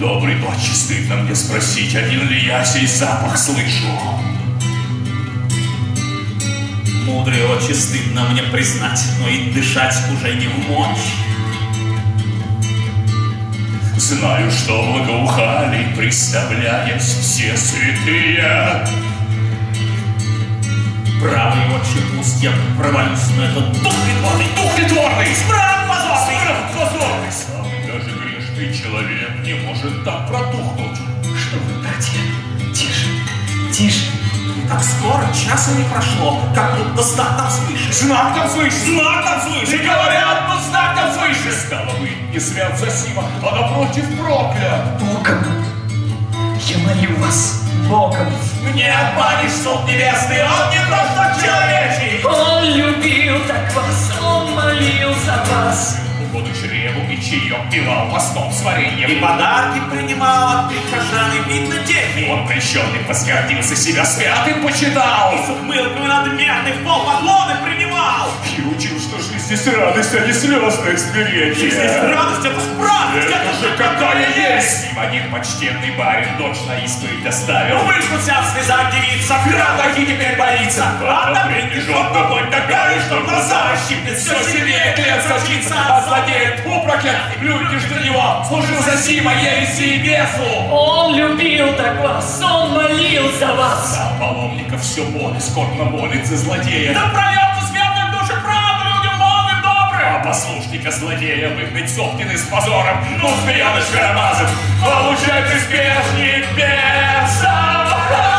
Добрый отче, стыдно мне спросить, один ли я сей запах слышу? Мудрый отче, стыдно мне признать, но и дышать уже не в мочь. Знаю, что благоухали, представляясь, все святые. Правый отче, пусть я провалюсь, но это дух притворный, смрад позорный. Самый даже грешный человек не может так протухнуть. Что вы, братья? Тише, тише. Так скоро, часа не прошло, как будто знак там свыше. Знак там свыше! Знак там свыше! И говорят, но знак там свыше! Стало быть, не свят Зосима, а напротив проклят! Богом. Я молю вас, Богом. Не обманешь суд небесный, он не то что человечий. Он любил так вас, он молил за вас. Угоду чреву и чаек пивал постом с вареньем. И подарки принимал от прихожан, и видно деньги. Он прищенный восгордился, себя святым почитал. И с ухмылками надменный в пол поклоны принимал. И учил, что жизнь здесь радость, а не слезное смирение. Жизнь здесь радость, это справедливость. Это же какая есть! Им один почтенный барин дочь на исповедь доставил. Вышла вся в слезах девица, Таки теперь боится. Одна принесет побыть такая, что глаза щиплет, все сильнее клет сочится. А злодей, проклят, люди, что него служил Зосима, ереси и бесу. Он любил так вас, он молил за вас. Сам паломников все боли, скорбно молит за злодея. Да прольется светлых души правды людям молодым добрым. А послушника злодея выгнать Соптины с позором. Ну, змеяныш Карамазов, получай приспешник беса.